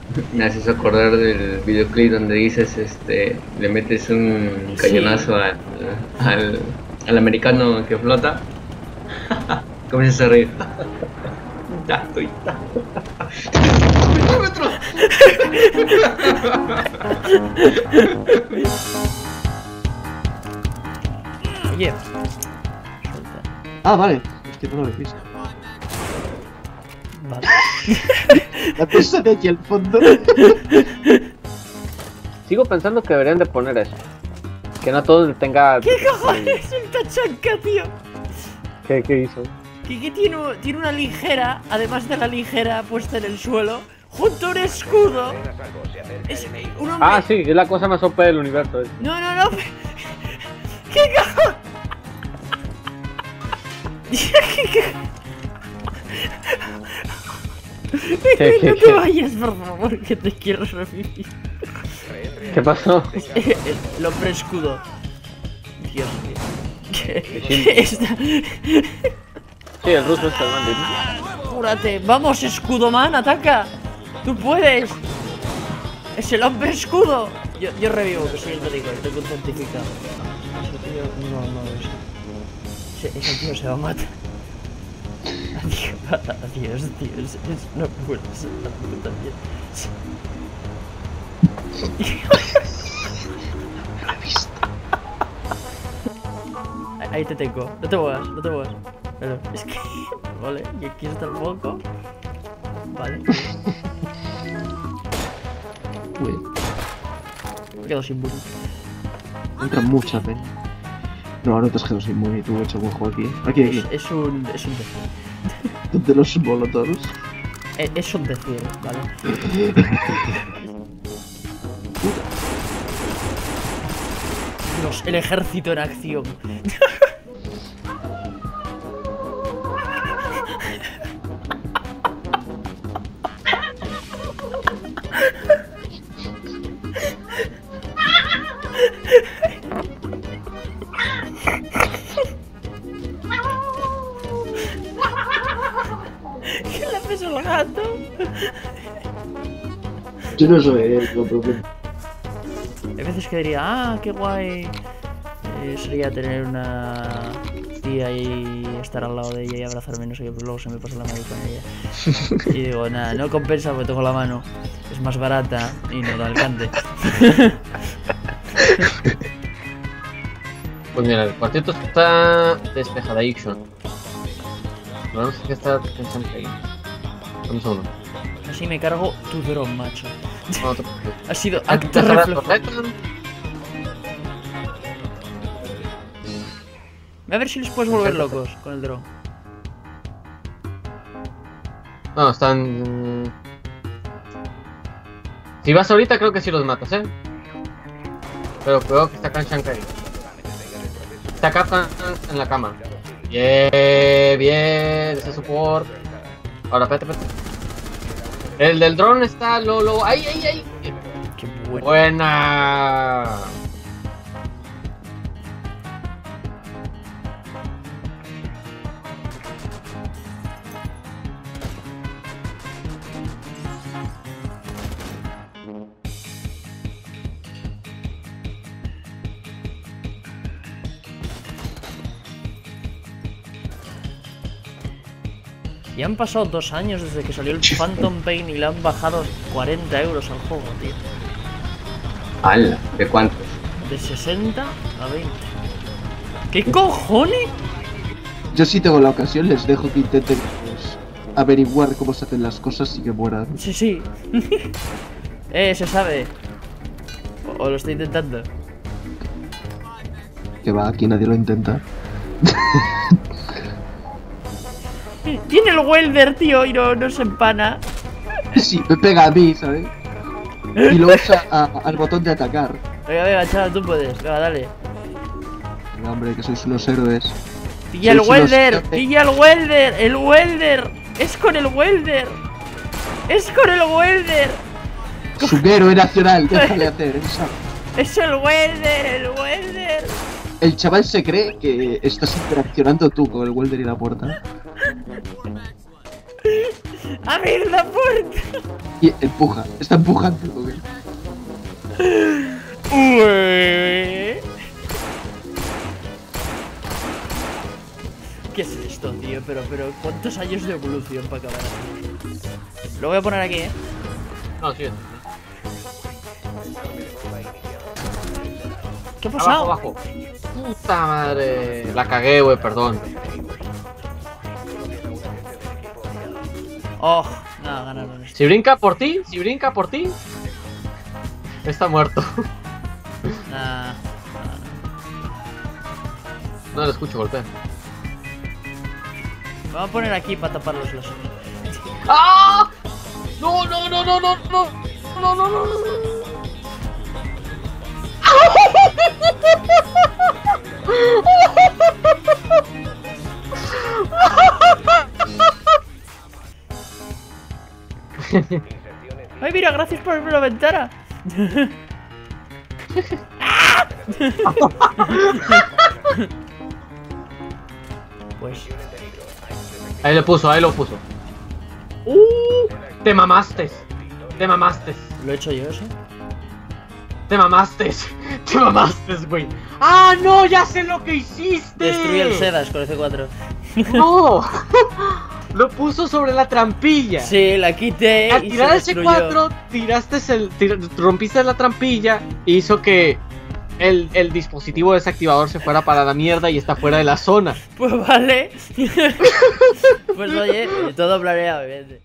Me haces acordar del videoclip donde dices, le metes un cañonazo al americano que flota. Comienzas a reír. Ya estoy. ¡Kilómetros! Oye. Ah, vale. Es que no lo he visto. Vale. La pesa de aquí al fondo. Sigo pensando que deberían de poner eso. Que no todo tenga... ¿Qué cojones? Un tachanka, tío. ¿Qué hizo? Que tiene una ligera, además de la ligera puesta en el suelo, junto a un escudo. Es un hombre... Ah, sí, es la cosa más OP del universo. No. ¿Qué cojones? No te vayas, por favor, que te quiero revivir. ¿Qué pasó? El hombre escudo. Dios mío. ¿Qué está? Sí, el ruso está grande. Apúrate. Vamos, escudo man, ataca. Tú puedes. Es el hombre escudo. Yo revivo, que soy el médico, tengo un certificado. Ese tío no. Ese tío se va a matar. Adiós, tío. No puedo ser la puta mierda. Ahí te tengo. No te muevas. Pero es que... Vale, y aquí está el foco. Vale. Uy, Me quedo sin burro. entra mucha pena. No, no te has quedado sin muy. Tú has hecho buen juego aquí. Aquí. Es un decir. De los molotovs. Es un decir, ¿vale? Dios, el ejército en acción. ¿Qué le haces al gato? Yo no soy él, no problema. Hay veces que diría, qué guay sería tener una tía y estar al lado de ella y abrazarme, no sé qué, pero luego se me pasa la mano con ella. Y digo, nada, no compensa porque tengo la mano, es más barata y no da alcance. Pues mira, el cuarteto está despejadation. No sé qué está pensando ahí. Un segundo. Así me cargo tu dron, macho. No te preocupes. Ha sido acto reflejo. A ver si les puedes volver locos con el dron. No, están... Si vas ahorita creo que sí los matas, Pero creo que está Kanchan ahí. Está acá en la cama. Bien, ese support. Ahora, espérate. El del dron está Lolo. ¡Ay! Qué bueno. Buena. Y han pasado 2 años desde que salió el Phantom Pain y le han bajado 40 euros al juego, tío. ¡Hala! ¿De cuántos? De 60 a 20. ¿Qué cojones? Yo si tengo la ocasión les dejo que intenten pues, averiguar cómo se hacen las cosas y que mueran. Sí. Se sabe. O lo estoy intentando. Que va, aquí nadie lo intenta. Tiene el welder, tío, y no se empana. Sí, me pega a mí, ¿sabes? Y lo usa al botón de atacar. Venga, chaval, tú puedes. Venga, dale. Venga, hombre, que sois unos héroes. ¡Pilla el Sois welder! unos- ¡Pilla el welder! ¡El welder! ¡Es con el welder! ¡Es con el welder! Su héroe nacional, déjale hacer. ¡Es el welder! ¡El welder! El chaval se cree que estás interaccionando tú con el welder y la puerta. ¡Abrir la puerta! Y empuja, está empujando, ¿ok? Ué. ¿Qué es esto, tío? Pero, ¿cuántos años de evolución para acabar así? Lo voy a poner aquí, ¿eh? No, sí. ¿Qué ha pasado? Abajo, abajo. Puta madre. La cagué, güey, perdón. Oh, no, ganaron esto. Si brinca por ti, está muerto. Nah. No lo escucho golpear. Vamos a poner aquí para tapar los lasos. ¡Ah! No, no, no, no, no, no. No, no, no. ¡Ay, mira! Gracias por abrirme la ventana. Pues Ahí lo puso. Te mamaste. lo he hecho yo eso. Te mamaste, güey. ¡Ah, no! ¡Ya sé lo que hiciste! Destruí el Sedas con el C4. ¡No! Lo puso sobre la trampilla. Sí, la quité Al y tirar se el destruyó. C4, rompiste la trampilla y hizo que el dispositivo desactivador se fuera para la mierda y está fuera de la zona. Pues vale. Pues oye, todo planeado, vete.